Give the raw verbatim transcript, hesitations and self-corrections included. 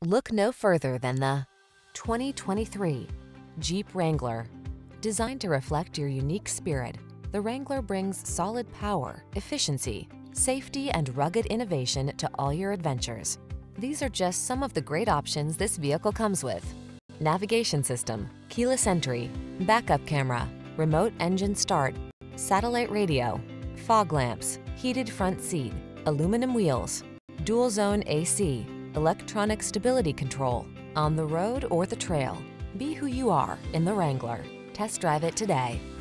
Look no further than the twenty twenty-three Jeep Wrangler. Designed to reflect your unique spirit, the Wrangler brings solid power, efficiency, safety, and rugged innovation to all your adventures. These are just some of the great options this vehicle comes with: navigation system, keyless entry, backup camera, remote engine start, satellite radio, fog lamps, heated front seat, aluminum wheels, dual zone A C, electronic stability control. On the road or the trail, be who you are in the Wrangler. Test drive it today.